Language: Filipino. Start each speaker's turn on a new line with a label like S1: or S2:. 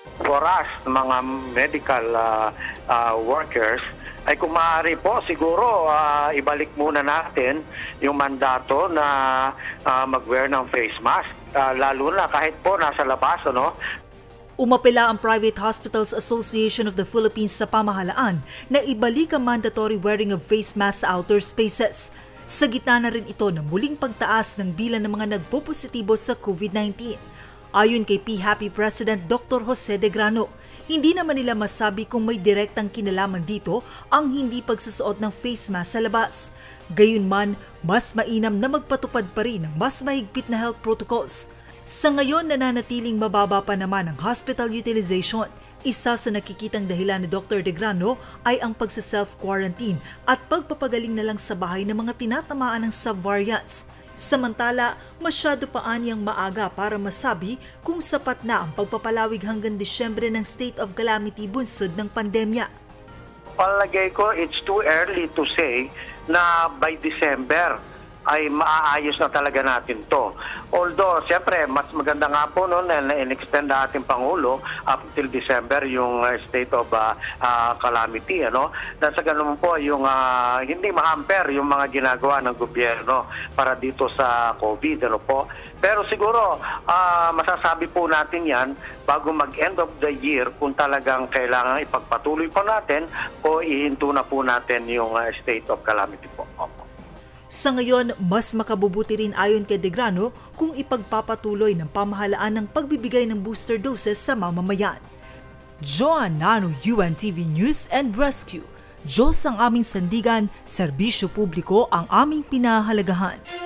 S1: For us, mga medical workers, ay kung maaari po siguro ibalik muna natin yung mandato na mag-wear ng face mask. Lalo na kahit po nasa labas, ano?
S2: Umapela ang Private Hospitals Association of the Philippines sa pamahalaan na ibalik ang mandatory wearing of face masks sa outdoor spaces. Sa gitna na rin ito ng muling pagtaas ng bilang ng mga nagpopositibo sa COVID-19. Ayon kay PHAPI President Dr. Jose De Grano, hindi naman nila masabi kung may direktang kinalaman dito ang hindi pagsusuot ng face mask sa labas. Gayunman, mas mainam na magpatupad pa rin ng mas mahigpit na health protocols. Sa ngayon, nananatiling mababa pa naman ang hospital utilization. Isa sa nakikitang dahilan ni Dr. De Grano ay ang pagsa-self-quarantine at pagpapagaling na lang sa bahay ng mga tinatamaan ng subvariants. Samantala, masyado pa anyang maaga para masabi kung sapat na ang pagpapalawig hanggang Disyembre ng state of calamity bunsod ng pandemya.
S1: Palagay ko, it's too early to say na by December ay maaayos na talaga natin to. Although, siyempre, mas maganda nga po noon na in-extend na ating Pangulo up till December yung state of calamity. Ano? Dahil sa ganun po, yung hindi ma-hamper yung mga ginagawa ng gobyerno para dito sa COVID. Ano po? Pero siguro, masasabi po natin yan bago mag-end of the year kung talagang kailangan ipagpatuloy po natin o ihinto na po natin yung state of calamity po.
S2: Sa ngayon, mas makabubuti rin ayon kay De Grano kung ipagpapatuloy ng pamahalaan ng pagbibigay ng booster doses sa mamamayan. Joan Nano, UNTV News and Rescue. Diyos ang aming sandigan, serbisyo publiko ang aming pinahahalagahan.